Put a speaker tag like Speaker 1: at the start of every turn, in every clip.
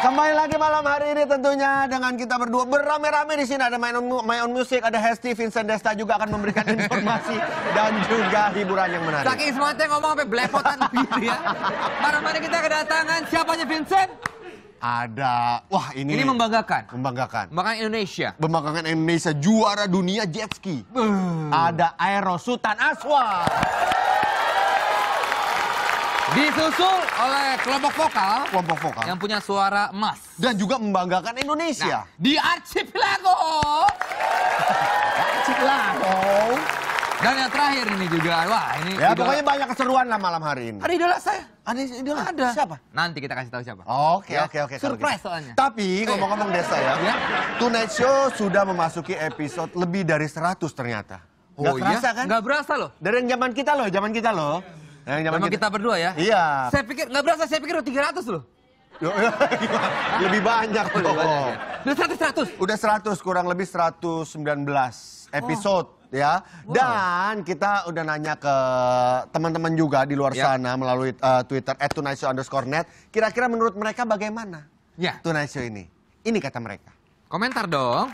Speaker 1: Kembali lagi malam hari ini tentunya dengan kita berdua beramai-ramai di sini. Ada My Own Music, ada Hesti, Vincent Desta juga akan memberikan informasi dan juga hiburan yang menarik.
Speaker 2: Saking semuanya ngomong sampai belepotan gitu ya. Malam hari kita kedatangan siapanya Vincent?
Speaker 1: Ada, wah ini
Speaker 2: membanggakan.
Speaker 1: Membanggakan.
Speaker 2: Membanggakan Indonesia.
Speaker 1: Membanggakan Indonesia, juara dunia jet ski. Ada Aero Sultan Aswa.
Speaker 2: Disusul oleh kelompok vokal
Speaker 1: yang
Speaker 2: punya suara emas.
Speaker 1: Dan juga membanggakan Indonesia.
Speaker 2: Nah, di Archipelago. Dan yang terakhir ini juga, wah ini
Speaker 1: ya
Speaker 2: idola.
Speaker 1: pokoknya banyak keseruan lah malam hari ini.
Speaker 2: Ada idola saya.
Speaker 1: Ada idola?
Speaker 2: Ada.
Speaker 1: Siapa?
Speaker 2: Nanti kita kasih tahu siapa.
Speaker 1: Oke.
Speaker 2: Surprise soalnya.
Speaker 1: Tapi ngomong-ngomong Desa ya, Tonight Show sudah memasuki episode lebih dari 100 ternyata.
Speaker 2: Oh
Speaker 1: Nggak kerasa kan?
Speaker 2: Nggak berasa loh.
Speaker 1: Dari yang zaman kita loh. Yang
Speaker 2: Zaman kita berdua ya?
Speaker 1: Iya.
Speaker 2: Saya pikir, nggak berasa, saya pikir udah 300 loh.
Speaker 1: Lebih banyak loh.
Speaker 2: Udah 100.
Speaker 1: Udah 100, kurang lebih 119 episode ya. Dan kita udah nanya ke teman-teman juga di luar sana melalui Twitter @tonightshow_net. Kira-kira menurut mereka bagaimana Tonight Show ini? Ini kata mereka.
Speaker 2: Komentar dong.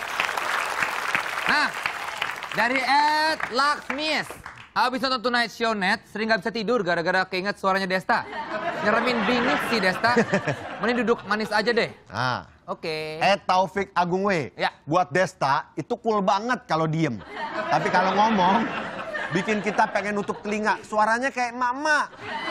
Speaker 2: Nah, dari @laksmies. Habis nonton Tonight Show Net, sering gak bisa tidur gara-gara keinget suaranya Desta. Nyeremin bingit sih Desta. Mending duduk manis aja deh.
Speaker 1: Nah.
Speaker 2: Oke.
Speaker 1: Taufik Agung W.
Speaker 2: Ya.
Speaker 1: Buat Desta, itu cool banget kalau diem. Tapi kalau ngomong, bikin kita pengen nutup telinga. Suaranya kayak emak-emak.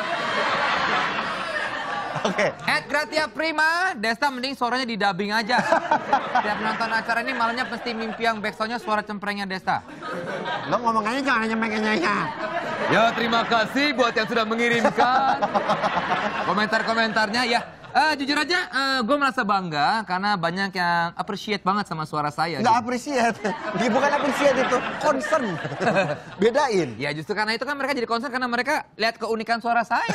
Speaker 1: Oke.
Speaker 2: Gratia Prima, Desta mending suaranya di dubbing aja. Tiap nonton acara ini malamnya pasti mimpi yang backsoundnya suara cemprengnya Desta.
Speaker 1: Lo ngomong aja jangan nyempengnya ya.
Speaker 2: Ya terima kasih buat yang sudah mengirimkan komentar-komentarnya ya. Jujur aja, gue merasa bangga karena banyak yang appreciate banget sama suara saya.
Speaker 1: Nggak appreciate, bukan appreciate itu, concern. Bedain.
Speaker 2: Ya justru karena itu kan mereka jadi concern karena mereka lihat keunikan suara saya.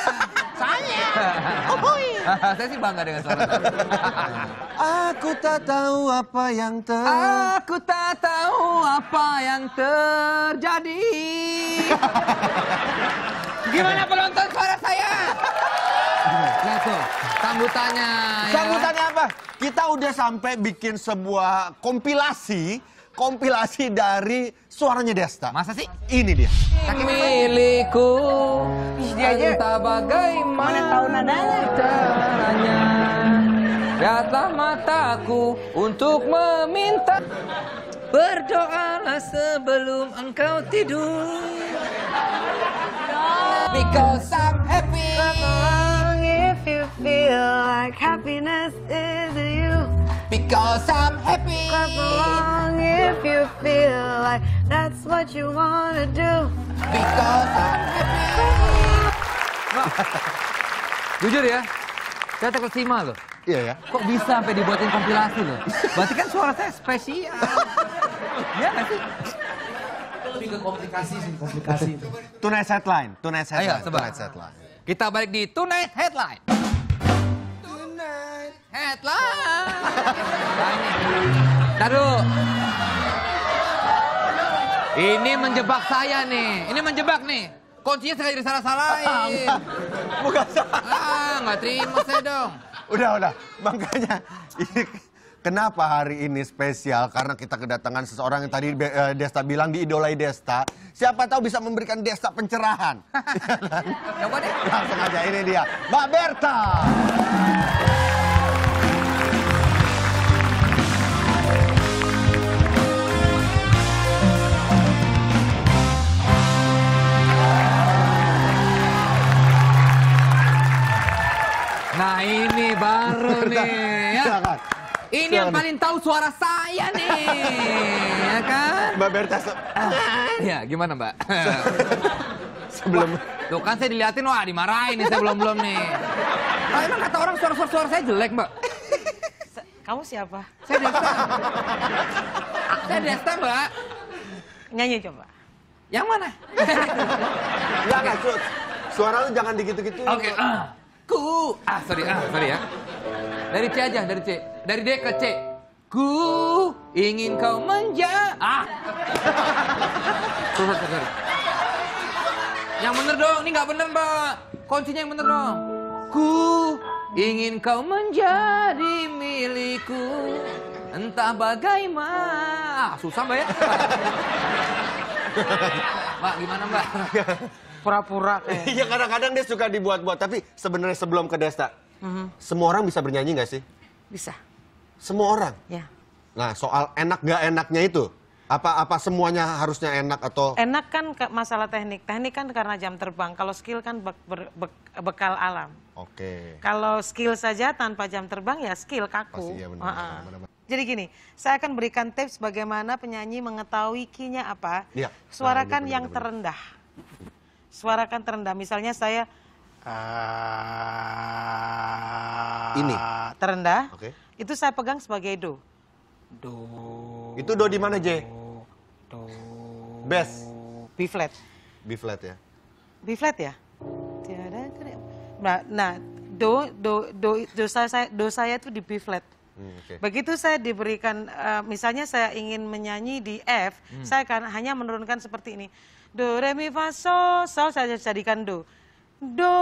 Speaker 2: Saya sih bangga dengan suara saya.
Speaker 1: Aku tak tahu apa yang
Speaker 2: Aku tak tahu apa yang terjadi. Gimana penonton suara saya? Nah tuh, sambutannya.
Speaker 1: Sambutannya apa? Kita udah sampai bikin sebuah kompilasi dari suaranya Desta.
Speaker 2: Masa sih?
Speaker 1: Ini dia.
Speaker 2: Milikku.
Speaker 3: Dia aja.
Speaker 2: Entah bagaimana
Speaker 3: tahu nadanya.
Speaker 2: caranya. Lihatlah mataku untuk meminta. Berdoalah sebelum engkau tidur. Because I'm happy.
Speaker 3: If you feel like happiness is you.
Speaker 2: Because I'm happy.
Speaker 3: Clap along if you feel like that's what you wanna do.
Speaker 2: Because I'm happy. Jujur ya, saya terkesima loh.
Speaker 1: Iya ya.
Speaker 2: Kok bisa sampai dibuatin kompilasi loh? Berarti kan suara saya spesial. Iya nggak sih?
Speaker 4: Lebih ke komplikasi sih, komplikasi.
Speaker 1: Tonight Headline.
Speaker 2: Ayo, coba.
Speaker 1: Tonight Headline.
Speaker 2: Kita balik di Tonight Headline. Tonight Headline. Nah, ini. Taruh. Ini menjebak saya nih. Ini menjebak nih. Kuncinya sengaja disalah-salahin.
Speaker 1: Bukan salah.
Speaker 2: Nggak terima saya dong.
Speaker 1: Udah. Makanya ini kenapa hari ini spesial? Karena kita kedatangan seseorang yang tadi Desta bilang diidolai Desta. Siapa tahu bisa memberikan Desta pencerahan.
Speaker 2: Coba deh.
Speaker 1: Langsung aja, ini dia, Mbak Berta.
Speaker 2: Nah ini baru nih ya.
Speaker 1: Silakan.
Speaker 2: Ini yang paling tahu suara saya nih, ya kan?
Speaker 1: Mbak Berta.
Speaker 2: Ya gimana Mbak?
Speaker 1: Sebelum.
Speaker 2: Tuh kan saya diliatin, wah dimarahin nih saya belum nih. Nah, emang kata orang suara saya jelek Mbak?
Speaker 3: Kamu siapa?
Speaker 2: Saya Desta. Saya Desta Mbak.
Speaker 3: Nyanyi coba.
Speaker 2: Yang mana?
Speaker 1: Enggak, suara lu jangan digitu-gitu.
Speaker 2: Oke. Sorry ya. Dari C aja, dari C. Dari D ke C. Ku ingin kau Sorry. Yang bener dong, ini nggak bener Mbak. Kuncinya yang bener dong. Ku Ingin kau menjadi milikku, entah bagaimana. Susah Mbak ya? Mbak, gimana Mbak?
Speaker 3: Pura-pura kayak.
Speaker 1: Iya kadang-kadang dia suka dibuat-buat, tapi sebenarnya sebelum ke Desta, semua orang bisa bernyanyi nggak sih?
Speaker 3: Bisa.
Speaker 1: Semua orang.
Speaker 3: Ya.
Speaker 1: Nah soal enak nggak enaknya itu, apa semuanya harusnya enak atau?
Speaker 3: Enak kan masalah teknik. Teknik kan karena jam terbang. Kalau skill kan bekal alam.
Speaker 1: Oke.
Speaker 3: Kalau skill saja tanpa jam terbang ya skill kaku.
Speaker 1: Pasti iya benar.
Speaker 3: Jadi gini, saya akan berikan tips bagaimana penyanyi mengetahui key-nya apa.
Speaker 1: Iya.
Speaker 3: Suarakan
Speaker 1: Nah, ini
Speaker 3: yang
Speaker 1: benar-benar.
Speaker 3: terendah. Suarakan terendah. Misalnya saya
Speaker 1: Ini.
Speaker 3: terendah.
Speaker 1: Oke.
Speaker 3: Itu saya pegang sebagai do.
Speaker 1: Itu do di mana J?
Speaker 3: Do.
Speaker 1: Bass.
Speaker 3: B flat.
Speaker 1: B flat ya.
Speaker 3: B flat ya? Tiada keren. Nah, do saya itu di B flat.
Speaker 1: Oke.
Speaker 3: Begitu saya diberikan, misalnya saya ingin menyanyi di F, saya akan hanya menurunkan seperti ini. Do, re, mi, fa, sol, sol saya jadikan do. Do,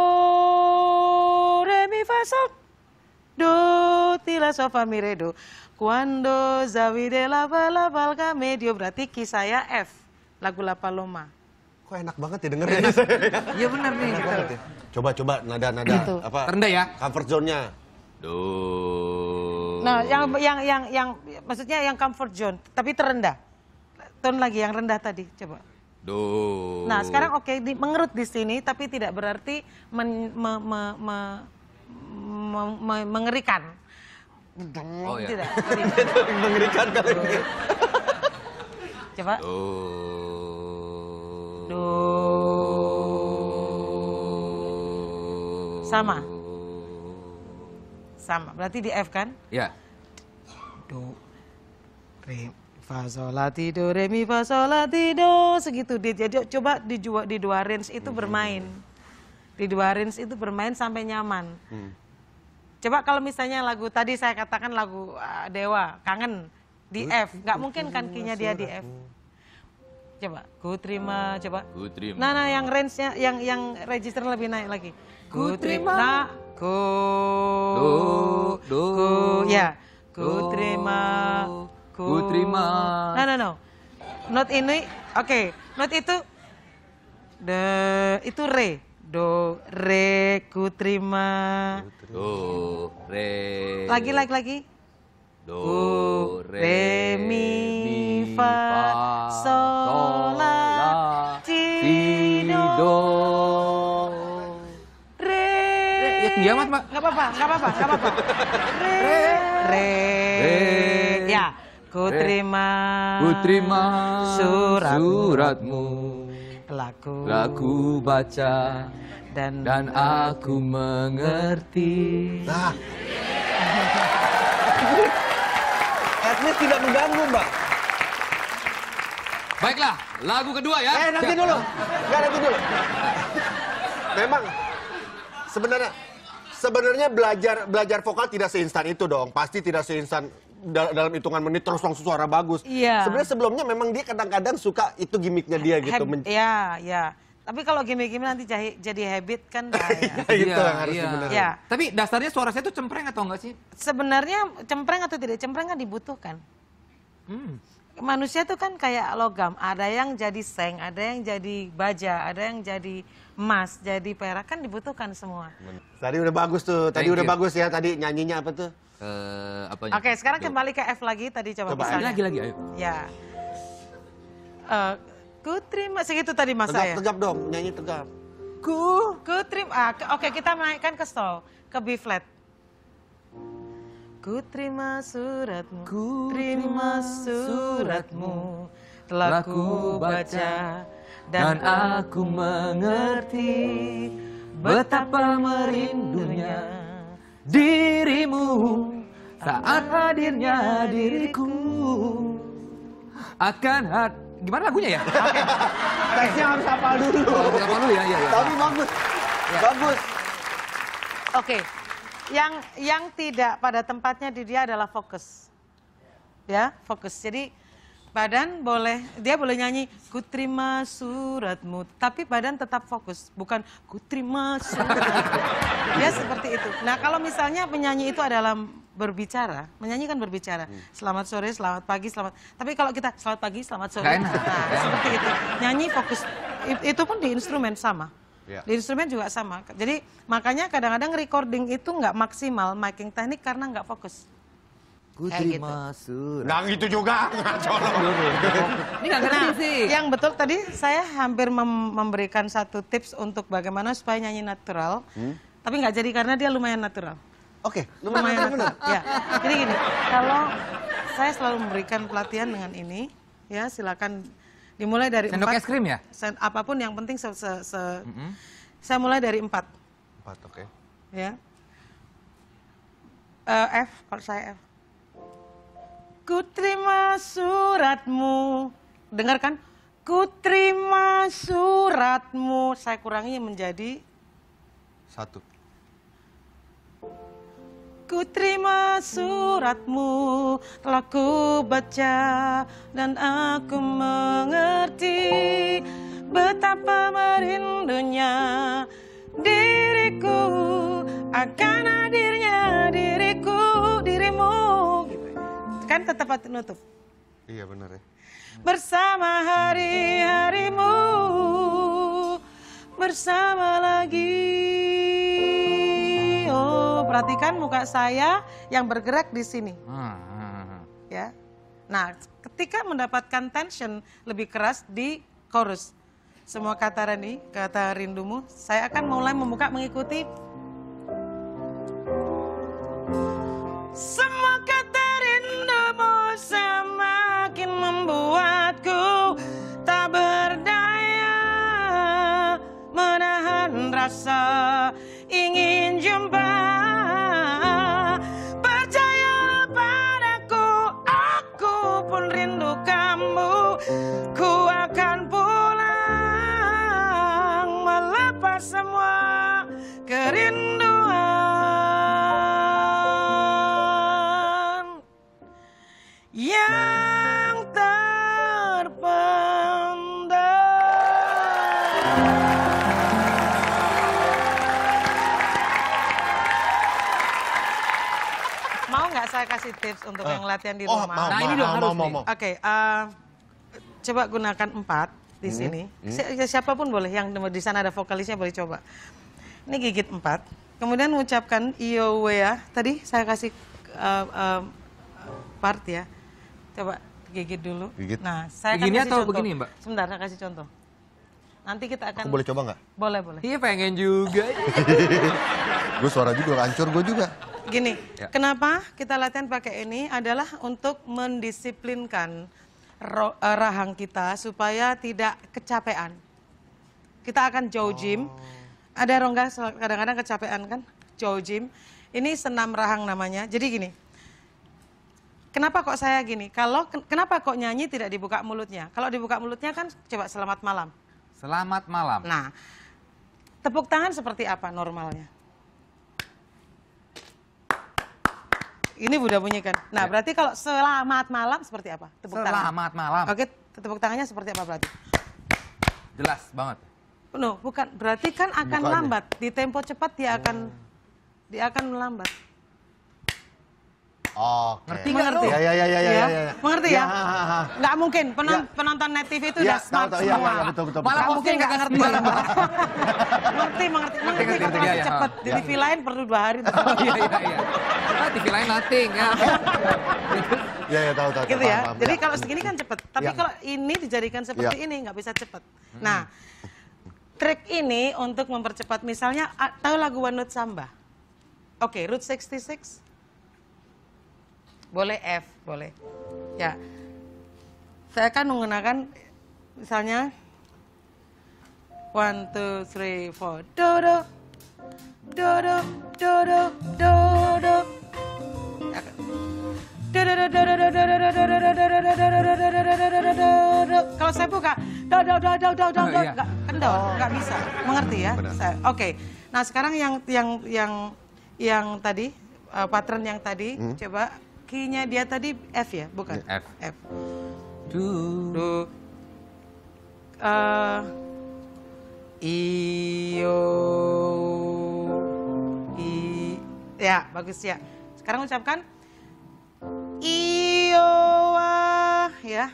Speaker 3: re, mi, fa, sol. Do, ti, la, sol, fa, mi, re, do. Cuando zavide la, la, valga, medio. Berarti key saya F, lagu La Paloma.
Speaker 1: Kok enak banget ya dengerin?
Speaker 2: Iya benar nih. Gitu.
Speaker 1: Coba nada
Speaker 3: Gitu.
Speaker 1: apa?
Speaker 2: Rendah ya?
Speaker 1: Comfort zone-nya.
Speaker 2: Do.
Speaker 3: Nah, yang maksudnya yang comfort zone, tapi terendah. Tone lagi yang rendah tadi, coba.
Speaker 2: Do.
Speaker 3: Nah, sekarang oke, mengerut di sini, tapi tidak berarti mengerikan.
Speaker 2: Oh, ya.
Speaker 3: Tidak.
Speaker 1: Mengerikan kali ini.
Speaker 3: Coba.
Speaker 2: Do.
Speaker 3: Do. Sama. Sama, berarti di F kan?
Speaker 2: Ya.
Speaker 3: Do, re, fa, sol, la, ti, do, re, mi, fa, sol, la, ti, do. Segitu. Jadi coba di dua range itu bermain. Di dua range itu bermain sampai nyaman. Coba kalau misalnya lagu tadi saya katakan lagu Dewa, Kangen, di F. Nggak mungkin kan key-nya dia di F. Coba, ku terima, coba.
Speaker 2: Ku terima.
Speaker 3: Nah, yang range-nya, yang register lebih naik lagi.
Speaker 2: Ku terima.
Speaker 3: Nah, ku,
Speaker 2: Do.
Speaker 3: ya. Ku terima,
Speaker 2: Ku terima.
Speaker 3: No. Not ini, oke. Not itu, itu re. Do, re, ku terima.
Speaker 2: Do. Re.
Speaker 3: Lagi.
Speaker 2: Do.
Speaker 3: Ku, re, mi, fa, sol, la, ti, do.
Speaker 2: Ya tinggi amat, Mbak.
Speaker 3: Nggak apa-apa. Re. Ya, ku terima.
Speaker 2: Ku terima
Speaker 3: suratmu.
Speaker 2: suratmu.
Speaker 3: Laku
Speaker 2: Aku baca dan aku mengerti.
Speaker 1: Nah. Etnis tidak mengganggu, Mbak.
Speaker 2: Baiklah, lagu kedua ya.
Speaker 1: Nanti dulu. Enggak, nanti dulu. Memang sebenarnya belajar vokal tidak seinstan itu dong. Pasti tidak seinstan dalam hitungan menit terus langsung suara bagus.
Speaker 3: Iya.
Speaker 1: Sebenarnya sebelumnya memang dia kadang-kadang suka itu gimmicknya dia gitu.
Speaker 3: Ya. Tapi kalau gimmick-gimmick nanti jadi habit kan bahaya.
Speaker 1: Itu yang harus dibenerin.
Speaker 3: Ya.
Speaker 2: Tapi dasarnya suara saya itu cempreng atau enggak sih?
Speaker 3: Sebenarnya cempreng atau tidak cempreng kan dibutuhkan. Manusia tuh kan kayak logam, ada yang jadi seng, ada yang jadi baja, ada yang jadi emas, jadi perak, kan dibutuhkan semua.
Speaker 1: Tadi udah bagus tuh. Tadi
Speaker 2: Thank
Speaker 1: udah
Speaker 2: you.
Speaker 1: bagus ya. Tadi nyanyinya apa tuh?
Speaker 2: Apanya?
Speaker 3: Oke, sekarang kembali ke F lagi tadi coba misalnya.
Speaker 2: Lagi ayo.
Speaker 3: Ya. Ku terima segitu tadi mas saya.
Speaker 1: Tegap dong, nyanyi tegap.
Speaker 3: Ku terima. Oke, kita naikkan ke sol, ke B flat. Ku terima suratmu,
Speaker 2: Ku
Speaker 3: terima
Speaker 2: terima
Speaker 3: suratmu, telah ku baca dan
Speaker 2: aku mengerti betapa merindunya dirimu saat hadirnya diriku akan gimana lagunya ya?
Speaker 1: Tesnya harus hafal dulu.
Speaker 2: Apa dulu ya?
Speaker 1: Tapi bagus. Bagus.
Speaker 3: Oke, yang tidak pada tempatnya di dia adalah fokus. Ya, fokus. Jadi Badan boleh, dia boleh nyanyi ku terima suratmu, tapi badan tetap fokus, bukan ku terima suratmu. Dia seperti itu. Nah kalau misalnya penyanyi itu adalah berbicara, menyanyi kan berbicara. Selamat sore, selamat pagi, selamat. Tapi kalau kita selamat pagi, selamat sore,
Speaker 2: Gak enak.
Speaker 3: nah seperti itu. Nyanyi fokus, itu pun di instrumen sama.
Speaker 1: Ya.
Speaker 3: Di instrumen juga sama. Jadi makanya kadang-kadang recording itu nggak maksimal, miking teknik karena nggak fokus.
Speaker 2: Ku
Speaker 3: Kayak
Speaker 2: terima surat.
Speaker 1: Nggak gitu juga, nggak colok.
Speaker 2: Ini nggak ngerti sih.
Speaker 3: Yang betul tadi saya hampir memberikan satu tips untuk bagaimana supaya nyanyi natural, tapi nggak jadi karena dia lumayan natural.
Speaker 1: Oke,
Speaker 3: Lumayan natural. Ya, jadi gini, kalau saya selalu memberikan pelatihan dengan ini, ya silakan dimulai dari
Speaker 2: Sendok
Speaker 3: 4.
Speaker 2: es krim ya?
Speaker 3: Apapun yang penting saya mulai dari 4.
Speaker 1: 4, oke.
Speaker 3: Ya. F, kalau saya F. Ku terima suratmu. Dengarkan. Ku terima suratmu. Saya kurangi menjadi
Speaker 1: 1.
Speaker 3: ku terima suratmu, telah ku baca dan aku mengerti betapa merindunya diriku akan hadirnya dirimu. Gitu. Kan tetap hati nutup.
Speaker 1: Iya benar ya.
Speaker 3: Bersama hari-harimu, bersama lagi. Oh, perhatikan muka saya yang bergerak di sini. Ya. Nah, ketika mendapatkan tension lebih keras di chorus. Semua kata Rani, kata rindumu, saya akan mulai membuka mengikuti. Semua kata rindumu semakin membuatku tak berdaya menahan rasa ingin jumpa. Percayalah padaku, aku pun rindu kamu. Ku akan pulang melepas semua kerinduan yang terpendam. Mau nggak saya kasih tips untuk yang latihan di rumah?
Speaker 2: Nah, ini dong harus nih.
Speaker 3: Oke, coba gunakan 4 di sini. Siapapun boleh, yang di sana ada vokalisnya boleh coba. Ini gigit 4. Kemudian mengucapkan iyo we ya. Tadi saya kasih part ya. Coba gigit dulu.
Speaker 1: Gigit.
Speaker 3: Nah, saya akan
Speaker 2: Begini
Speaker 3: kasih
Speaker 2: atau
Speaker 3: contoh.
Speaker 2: begini, Mbak?
Speaker 3: Sebentar, saya kasih contoh. Nanti kita akan.
Speaker 1: Aku boleh coba nggak?
Speaker 3: Boleh, boleh.
Speaker 2: Iya pengen juga.
Speaker 1: Gue suara juga, hancur gue juga.
Speaker 3: Gini,
Speaker 2: Ya.
Speaker 3: kenapa kita latihan pakai ini adalah untuk mendisiplinkan rahang kita supaya tidak kecapean. Kita akan jojim. Ada rongga kadang-kadang kecapean kan? Jojim. Ini senam rahang namanya. Jadi gini. Kenapa kok saya gini? Kenapa kok nyanyi tidak dibuka mulutnya? Kalau dibuka mulutnya kan coba selamat malam.
Speaker 2: Selamat malam.
Speaker 3: Nah, tepuk tangan seperti apa normalnya? Ini udah bunyikan. Nah, berarti kalau selamat malam seperti apa? Tepuk tangan.
Speaker 2: Selamat malam.
Speaker 3: Oke, tepuk tangannya seperti apa berarti?
Speaker 2: Jelas banget.
Speaker 3: No, bukan. Berarti kan akan
Speaker 1: Bukannya.
Speaker 3: lambat. Di tempo cepat dia akan melambat.
Speaker 1: Oke.
Speaker 2: Ngerti nggak lu?
Speaker 1: Ya.
Speaker 3: Mengerti ya? Nggak mungkin.
Speaker 1: Ya.
Speaker 3: Penonton net TV itu
Speaker 1: Ya,
Speaker 3: udah smart
Speaker 1: tahu, iya,
Speaker 3: semua.
Speaker 1: iya, betul.
Speaker 2: Malah
Speaker 3: Nggak mungkin
Speaker 2: posting
Speaker 3: nggak ngerti. Mengerti kok
Speaker 2: ngerti,
Speaker 3: terlalu
Speaker 2: iya,
Speaker 3: cepat. Di
Speaker 1: iya.
Speaker 3: TV lain perlu 2 hari.
Speaker 2: Oh, iya. Ah, TV lain nothing ya.
Speaker 1: Ya, tahu.
Speaker 3: Gitu ya.
Speaker 1: Paham,
Speaker 3: Jadi
Speaker 1: ya.
Speaker 3: kalau segini kan cepet. Tapi
Speaker 1: Ya.
Speaker 3: kalau ini dijadikan seperti ini nggak bisa cepet. Nah, trik ini untuk mempercepat. Misalnya, tahu lagu One Note Samba? Oke, Route 66. Boleh F, boleh. Ya. Saya akan menggunakan misalnya 1, 2, 3, 4. Do. Kalau saya buka do
Speaker 2: Iya.
Speaker 3: nggak kendor, nggak bisa. Mengerti ya?
Speaker 1: Benar.
Speaker 3: Oke. Nah, sekarang yang tadi pattern yang tadi coba key-nya dia tadi F ya, bukan?
Speaker 2: F.
Speaker 3: F. Do. Iyo. Ya, bagus ya. Sekarang ucapkan Iowa ya.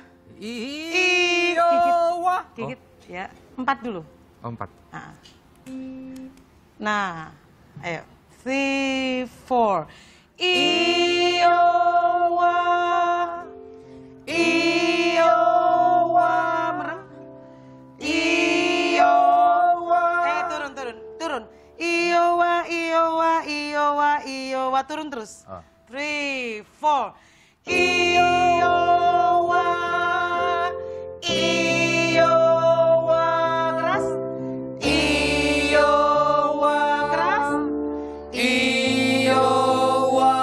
Speaker 2: Iowa.
Speaker 3: Gigit ya. 4 dulu.
Speaker 2: Oh, 4.
Speaker 3: Nah, ayo. 3, 4. Iowa. Iowa. Merem. Iowa. Turun. Iowa. Turun terus. 3, 4. Iowa. Keras. Iowa. Keras. Iowa.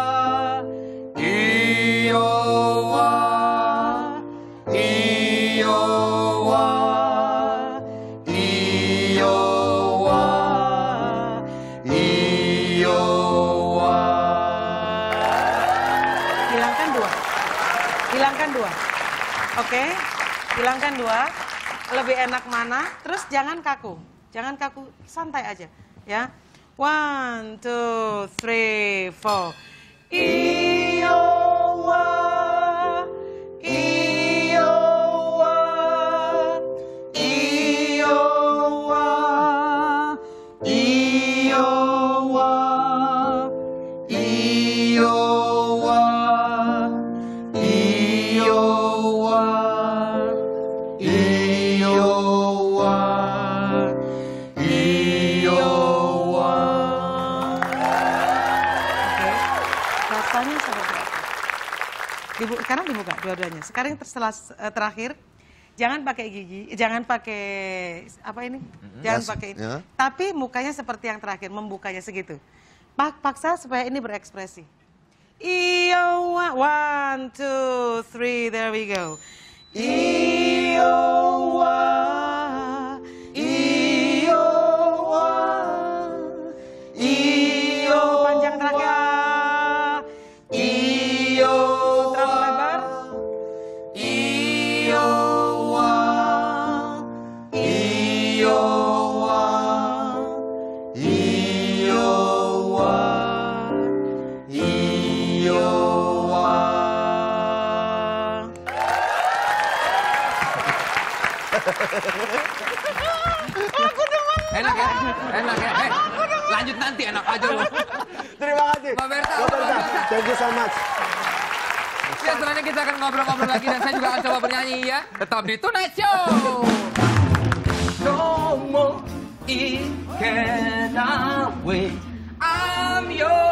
Speaker 3: Hilangkan 2. Oke. Hilangkan 2. Lebih enak mana? Terus jangan kaku. Jangan kaku, santai aja, ya. 1, 2, 3, 4. Iowa. Iowa. Iowa. Iowa. Iowa. Iowa. Iowa. Iowa. Oke. Rasanya seperti apa? Sekarang dibuka dua-duanya. Sekarang setelah terakhir, jangan pakai gigi, jangan pakai apa ini? Jangan pakai ini.
Speaker 1: Ya.
Speaker 3: Tapi mukanya seperti yang terakhir, membukanya segitu. Paksa supaya ini berekspresi. Iowa. 1, 2, 3, there we go. Iowa. Iowa. Iowa. Panjang terakhir. Iowa. Terlalu lebar. Iowa. Iowa. Iowa. Iowa.
Speaker 2: Enak ya? Enak ya? Lanjut nanti enak aja lu.
Speaker 1: Terima kasih.
Speaker 2: Mbak Berta,
Speaker 1: Mbak Berta. Thank you so much.
Speaker 2: Ya, selanjutnya kita akan ngobrol-ngobrol lagi dan saya juga akan coba bernyanyi ya. Tetap di Tonight Show. No more it cannot wait. I'm your